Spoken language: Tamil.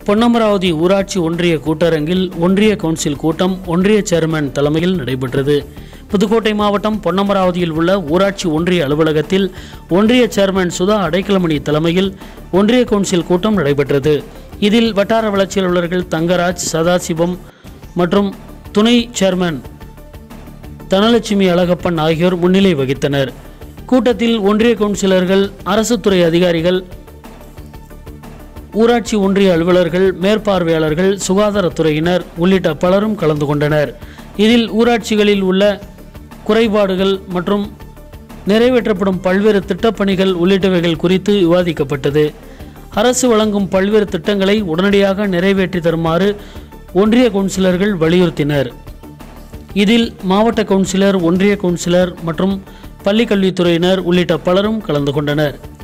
பொன்னமராவதி ஊராட்சி ஒன்றிய கூட்டரங்கில் ஒன்றிய கவுன்சில் கூட்டம் ஒன்றிய சேர்மன் தலைமையில் நடைபெற்றது. புதுக்கோட்டை மாவட்டம் பொன்னமராவதியில் உள்ள ஊராட்சி ஒன்றிய அலுவலகத்தில் ஒன்றிய சேர்மன் சுதா அடைக்கலமணி தலைமையில் ஒன்றிய கவுன்சில் கூட்டம் நடைபெற்றது. இதில் வட்டார வளர்ச்சி அலுவலர்கள் தங்கராஜ், சதாசிவம் மற்றும் துணை சேர்மன் தனலட்சுமி அழகப்பன் ஆகியோர் முன்னிலை வகித்தனர். கூட்டத்தில் ஒன்றிய கவுன்சிலர்கள், அரசு துறை அதிகாரிகள், ஊராட்சி ஒன்றிய அலுவலர்கள், மேற்பார்வையாளர்கள், சுகாதாரத்துறையினர் உள்ளிட்ட பலரும் கலந்து கொண்டனர். இதில் ஊராட்சிகளில் உள்ள குறைபாடுகள் மற்றும் நிறைவேற்றப்படும் பல்வேறு திட்டப்பணிகள் உள்ளிட்டவைகள் குறித்து விவாதிக்கப்பட்டது. அரசு வழங்கும் பல்வேறு திட்டங்களை உடனடியாக நிறைவேற்றி தருமாறு ஒன்றிய கவுன்சிலர்கள் வலியுறுத்தினர். இதில் மாவட்ட கவுன்சிலர், ஒன்றிய கவுன்சிலர் மற்றும் பள்ளிக்கல்வித்துறையினர் உள்ளிட்ட பலரும் கலந்து கொண்டனர்.